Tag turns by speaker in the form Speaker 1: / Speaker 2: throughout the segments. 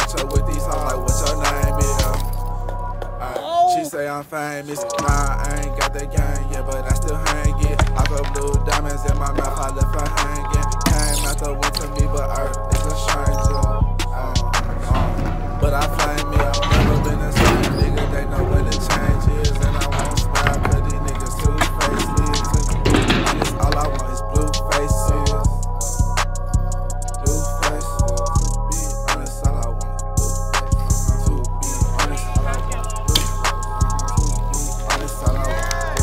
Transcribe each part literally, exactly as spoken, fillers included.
Speaker 1: catch up with these hoes like what's your name is. Uh, she say I'm famous, nah I ain't got that gang yet, but I still hang it. I got blue diamonds in my mouth, I left her hanging. Came out the wind to me, but Earth is a stranger. Uh, uh, but I flame me, I've never been the same nigga. They know where the change is, and I won't smile, cause these niggas too faceless. Honest, all I want is blue faces. Blue faces. Be honest, all I want is blue faces. To be honest, all I want is blue faces. To be honest, all I want.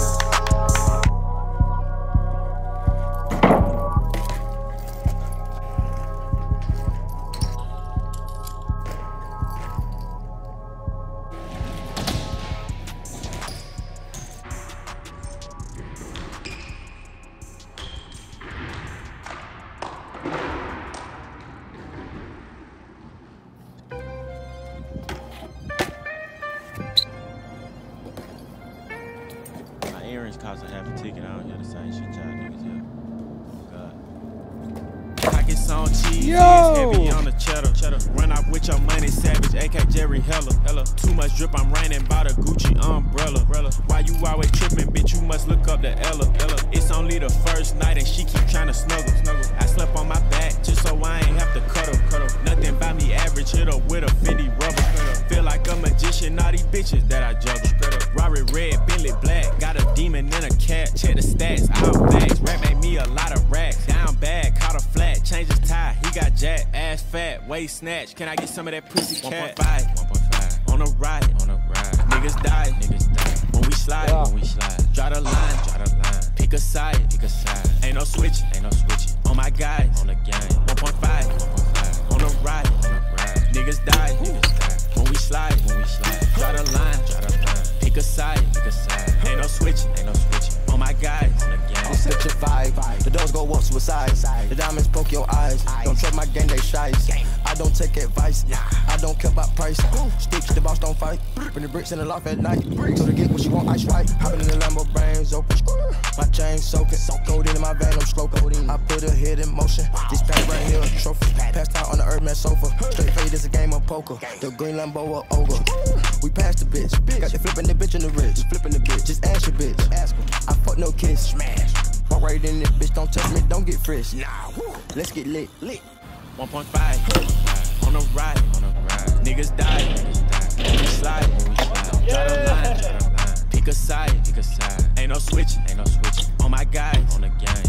Speaker 2: Earrings cost a half a ticket. I don't hear the same shit y'all niggas hear. Oh God. Pockets on cheese, heavy on the cheddar. cheddar. Run off with your money, savage, A K Jerry Heller. Hella. Too much drip, I'm raining by the Gucci umbrella. umbrella. Why you always tripping, bitch? You must look up to Ella. Ella. It's only the first night and she keep trying to snuggle. snuggle. I slept on my back just so I ain't have to cut her. Cut her. Nothing about me average, hit her with a Fendi rubber. Feel like a magician, all these bitches that I juggle. Rari red, Bentley black, got a demon and a cat. Check the stats, all facts. Rap made me a lot of racks. Down bad, caught a flat, change his tie, he got jacked. Ass fat, waist snatch. Can I get some of that pussy cat? one point five, one point five. On the ride, on the ride. Niggas die, niggas die. When we slide, yeah. when we slide. Draw the line, draw the line. Pick a side, pick a side. Ain't no switching, ain't no switching. On my guys, on the game. one point five, one point five. On the ride, on the ride. Niggas die, niggas die. When we slide, when we slide. Draw the line, draw the line. Pick a side, pick a side. Ain't no switching, ain't no switching. On my guys, on the game.
Speaker 3: I'm switch your vibe. The doors go up suicide. The diamonds poke your eyes. Don't trust my gang, they shy. I don't take advice. I don't care about price. Sticks, the boss don't fight. Bring the bricks in the loft at night. So to get what you want, ice right. Hopping in the Lambo, brains open. My chain soaking. Cold in my van, I'm stroking. I put a head in motion. This pack right here, a trophy. Passed out on the Earthman sofa. Straight fade is a game of poker. The green Lambo a ogre. We passed the bitch. Got you flipping the bitch in the wrist. Flipping the bitch. Just ask your bitch. Ask her. I fuck no kiss. Smash. Walk right in this bitch. Don't touch me. Don't get fresh. Nah. Let's get lit. Lit.
Speaker 2: one point five. On the ride. On the ride. Niggas die. Niggas die. When we slide. When we slide. Draw the line. Draw the line. Pick a side. Pick a side. Ain't no switching. Ain't no switching. On my guys. On the game.